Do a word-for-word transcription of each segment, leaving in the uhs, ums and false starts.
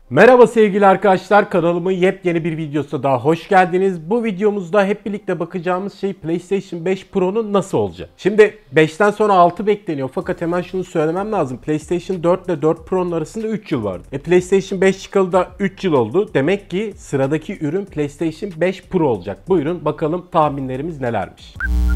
Merhaba sevgili arkadaşlar, kanalımın yepyeni bir videosuna daha hoş geldiniz. Bu videomuzda hep birlikte bakacağımız şey PlayStation beş Pro'nun nasıl olacak? Şimdi beşten sonra altı bekleniyor fakat hemen şunu söylemem lazım. PlayStation dört ile dört Pro'nun arasında üç yıl vardı. E PlayStation beş çıkalı da üç yıl oldu. Demek ki sıradaki ürün PlayStation beş Pro olacak. Buyurun bakalım tahminlerimiz nelermiş.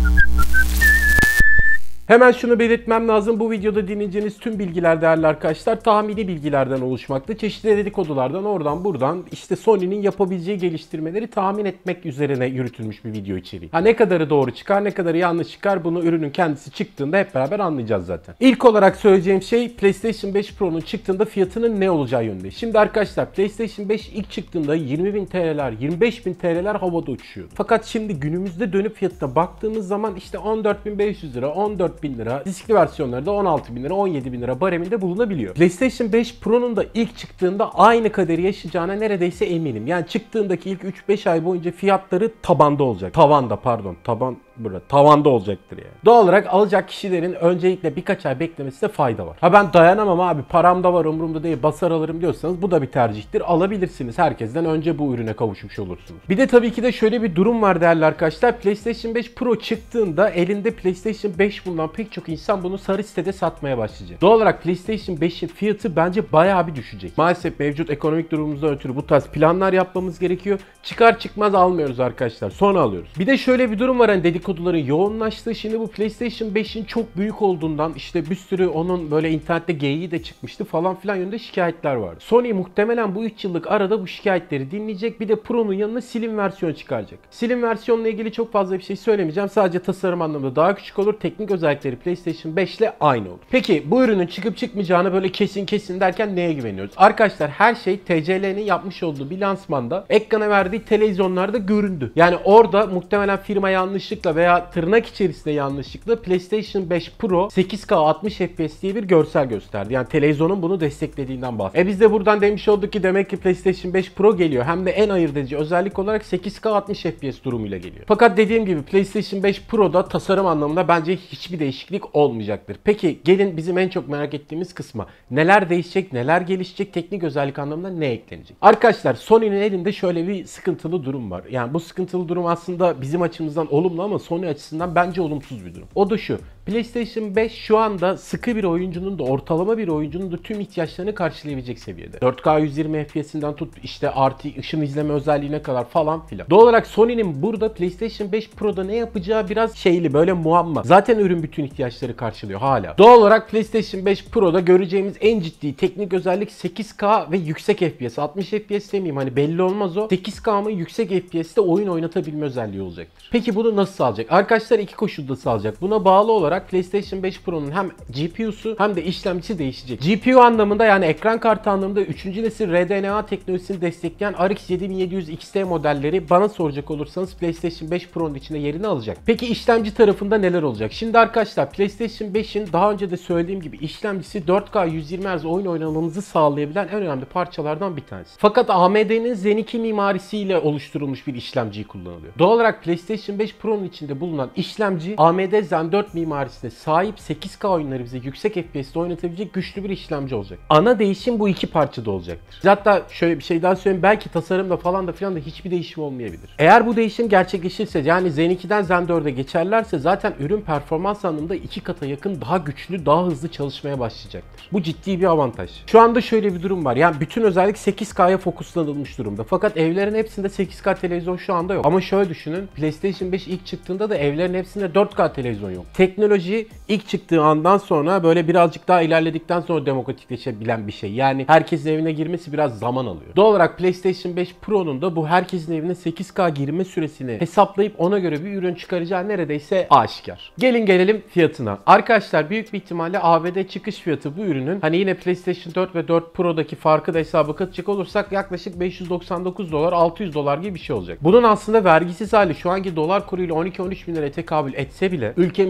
Hemen şunu belirtmem lazım. Bu videoda dinleyeceğiniz tüm bilgiler değerli arkadaşlar tahmini bilgilerden oluşmakta. Çeşitli dedikodulardan oradan buradan işte Sony'nin yapabileceği geliştirmeleri tahmin etmek üzerine yürütülmüş bir video içeriği. Ha ne kadarı doğru çıkar ne kadarı yanlış çıkar bunu ürünün kendisi çıktığında hep beraber anlayacağız zaten. İlk olarak söyleyeceğim şey PlayStation beş Pro'nun çıktığında fiyatının ne olacağı yönünde. Şimdi arkadaşlar PlayStation beş ilk çıktığında yirmi bin T L'ler yirmi beş bin T L'ler havada uçuyordu. Fakat şimdi günümüzde dönüp fiyatına baktığımız zaman işte on dört bin beş yüz lira on dört bin lira, diskli versiyonları da on altı bin lira, on yedi bin lira bareminde bulunabiliyor. PlayStation beş Pro'nun da ilk çıktığında aynı kaderi yaşayacağına neredeyse eminim. Yani çıktığındaki ilk üç beş ay boyunca fiyatları tabanda olacak. Tavanda pardon, taban burada. Tavanda olacaktır yani. Doğal olarak alacak kişilerin öncelikle birkaç ay beklemesine fayda var. Ha ben dayanamam abi, param da var umurumda değil basar alırım diyorsanız bu da bir tercihtir. Alabilirsiniz. Herkesten önce bu ürüne kavuşmuş olursunuz. Bir de tabii ki de şöyle bir durum var değerli arkadaşlar. PlayStation beş Pro çıktığında elinde PlayStation beş bulunan pek çok insan bunu sarı sitede satmaya başlayacak. Doğal olarak PlayStation beşin fiyatı bence bayağı bir düşecek. Maalesef mevcut ekonomik durumumuzdan ötürü bu tarz planlar yapmamız gerekiyor. Çıkar çıkmaz almıyoruz arkadaşlar. Sonra alıyoruz. Bir de şöyle bir durum var, hani dedikoduların yoğunlaştığı. Şimdi bu PlayStation beşin çok büyük olduğundan işte bir sürü onun böyle internette geyiği de çıkmıştı falan filan yönünde şikayetler vardı. Sony muhtemelen bu üç yıllık arada bu şikayetleri dinleyecek. Bir de Pro'nun yanına slim versiyon çıkaracak. Slim versiyonla ilgili çok fazla bir şey söylemeyeceğim. Sadece tasarım anlamında daha küçük olur. Teknik özellikleri PlayStation beş ile aynı olur. Peki bu ürünün çıkıp çıkmayacağını böyle kesin kesin derken neye güveniyoruz? Arkadaşlar her şey T C L'nin yapmış olduğu bir lansmanda ekrana verdiği televizyonlarda göründü. Yani orada muhtemelen firma yanlışlıkla veya tırnak içerisinde yanlışlıkla PlayStation beş Pro sekiz K altmış F P S diye bir görsel gösterdi. Yani televizyonun bunu desteklediğinden bahsediyor. E biz de buradan demiş olduk ki demek ki PlayStation beş Pro geliyor. Hem de en ayırt edici özellik olarak sekiz K altmış F P S durumuyla geliyor. Fakat dediğim gibi PlayStation beş Pro'da tasarım anlamında bence hiçbir değişiklik olmayacaktır. Peki gelin bizim en çok merak ettiğimiz kısma. Neler değişecek, neler gelişecek, teknik özellik anlamında ne eklenecek? Arkadaşlar Sony'nin elinde şöyle bir sıkıntılı durum var. Yani bu sıkıntılı durum aslında bizim açımızdan olumlu ama Sony açısından bence olumsuz bir durum. O da şu. PlayStation beş şu anda sıkı bir oyuncunun da ortalama bir oyuncunun da tüm ihtiyaçlarını karşılayabilecek seviyede. dört K yüz yirmi F P S'inden tut işte artı ışın izleme özelliğine kadar falan filan. Doğal olarak Sony'nin burada PlayStation beş Pro'da ne yapacağı biraz şeyli böyle muamma. Zaten ürün bütün ihtiyaçları karşılıyor hala. Doğal olarak PlayStation beş Pro'da göreceğimiz en ciddi teknik özellik sekiz K ve yüksek F P S. altmış F P S demeyeyim hani belli olmaz o. sekiz K mı yüksek F P S'te oyun oynatabilme özelliği olacaktır. Peki bunu nasıl sağlayacak? Arkadaşlar iki koşulda sağlayacak. Buna bağlı olarak PlayStation beş Pro'nun hem G P U'su hem de işlemcisi değişecek. G P U anlamında yani ekran kartı anlamında üçüncü nesil R D N A teknolojisini destekleyen R X yedi bin yedi yüz X T modelleri bana soracak olursanız PlayStation beş Pro'nun içinde yerini alacak. Peki işlemci tarafında neler olacak? Şimdi arkadaşlar PlayStation beşin daha önce de söylediğim gibi işlemcisi dört K yüz yirmi Hz oyun oynamamızı sağlayabilen en önemli parçalardan bir tanesi. Fakat A M D'nin Zen iki mimarisiyle oluşturulmuş bir işlemciyi kullanılıyor. Doğal olarak PlayStation beş Pro'nun içinde bulunan işlemci A M D Zen dört mimarisine sahip sekiz K oyunları bize yüksek F P S'te oynatabilecek güçlü bir işlemci olacak. Ana değişim bu iki parçada olacaktır. Hatta şöyle bir şey daha söyleyeyim. Belki tasarımda falan da filan da hiçbir değişim olmayabilir. Eğer bu değişim gerçekleşirse yani Zen ikiden Zen dörde geçerlerse zaten ürün performans anlamında iki kata yakın daha güçlü, daha hızlı çalışmaya başlayacaktır. Bu ciddi bir avantaj. Şu anda şöyle bir durum var. Yani bütün özellik sekiz K'ya fokuslanılmış durumda. Fakat evlerin hepsinde sekiz K televizyon şu anda yok. Ama şöyle düşünün. PlayStation beş ilk çıktığında da evlerin hepsinde dört K televizyon yok. Teknoloji ilk çıktığı andan sonra böyle birazcık daha ilerledikten sonra demokratikleşebilen bir şey. Yani herkesin evine girmesi biraz zaman alıyor. Doğal olarak PlayStation beş Pro'nun da bu herkesin evine sekiz K girme süresini hesaplayıp ona göre bir ürün çıkaracağı neredeyse aşikar. Gelin gelelim fiyatına. Arkadaşlar büyük bir ihtimalle A B D çıkış fiyatı bu ürünün hani yine PlayStation dört ve dört Pro'daki farkı da hesaba katacak olursak yaklaşık beş yüz doksan dokuz dolar altı yüz dolar gibi bir şey olacak. Bunun aslında vergisiz hali şu anki dolar kuruyla on iki on üç bin liraya tekabül etse bile ülkemizdeki vergi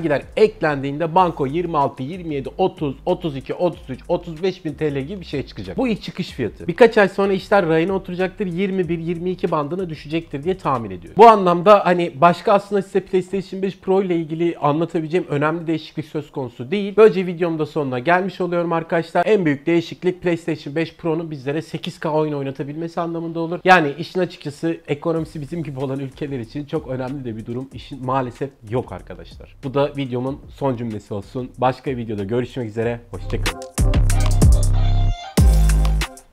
vergiler eklendiğinde banko yirmi altı, yirmi yedi, otuz, otuz iki, otuz üç, otuz beş bin T L gibi bir şey çıkacak. Bu ilk çıkış fiyatı. Birkaç ay sonra işler rayına oturacaktır. yirmi bir, yirmi iki bandına düşecektir diye tahmin ediyorum. Bu anlamda hani başka aslında size PlayStation beş Pro ile ilgili anlatabileceğim önemli değişiklik söz konusu değil. Böylece videomun da sonuna gelmiş oluyorum arkadaşlar. En büyük değişiklik PlayStation beş Pro'nun bizlere sekiz K oyun oynatabilmesi anlamında olur. Yani işin açıkçası ekonomisi bizim gibi olan ülkeler için çok önemli de bir durum. İşin maalesef yok arkadaşlar. Bu da videomun son cümlesi olsun. Başka videoda görüşmek üzere. Hoşçakalın.